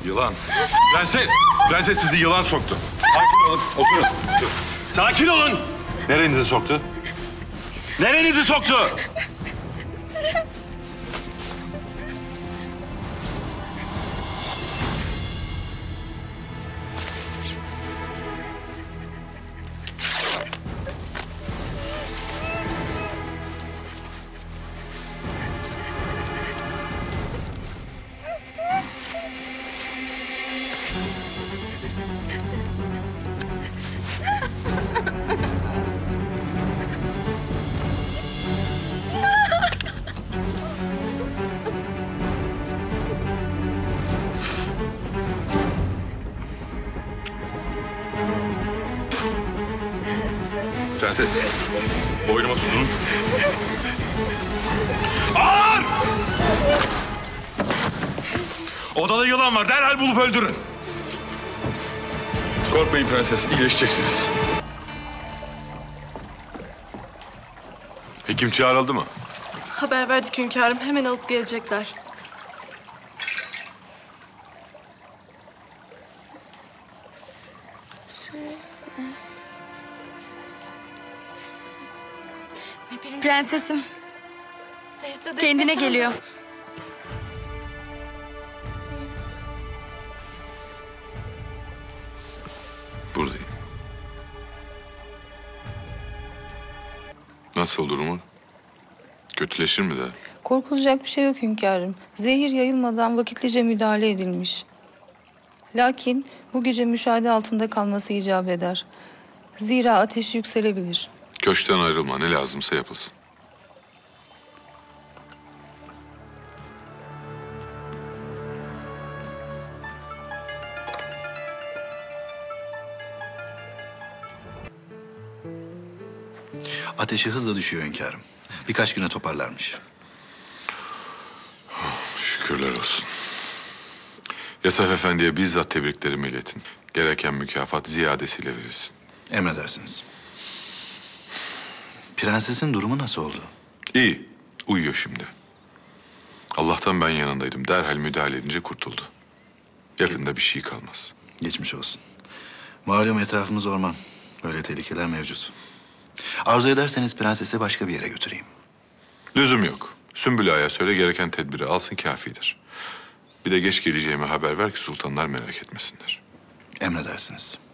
Yılan. Prenses. Prenses sizi yılan soktu. Sakin olun. Oturun. Sakin olun. Nerenizi soktu? Nerenizi soktu? Prenses, boynuma tutun. Ağır! Odada yılan var, derhal bulup öldürün. Korkmayın prenses, iyileşeceksiniz. Hekim çağrıldı mı? Haber verdik hünkârım, hemen alıp gelecekler. Prensesim. Kendine geliyor. Buradayım. Nasıl durumu? Kötüleşir mi daha? Korkulacak bir şey yok hünkârım. Zehir yayılmadan vakitlice müdahale edilmiş. Lakin bu gece müşahede altında kalması icap eder. Zira ateşi yükselebilir. Köşkten ayrılma, ne lazımsa yapılsın. Ateşi hızla düşüyor hünkârım. Birkaç güne toparlarmış. Şükürler olsun. Yasaf Efendi'ye bizzat tebriklerimi iletin. Gereken mükafat ziyadesiyle verilsin. Emredersiniz. Prensesin durumu nasıl oldu? İyi, uyuyor şimdi. Allah'tan ben yanındaydım. Derhal müdahale edince kurtuldu. Yakında bir şey kalmaz. Geçmiş olsun. Malum etrafımız orman. Böyle tehlikeler mevcut. Arzu ederseniz prensesi başka bir yere götüreyim. Lüzum yok. Sümbül Ağa'ya söyle, gereken tedbiri alsın, kafidir. Bir de geç geleceğimi haber ver ki sultanlar merak etmesinler. Emredersiniz.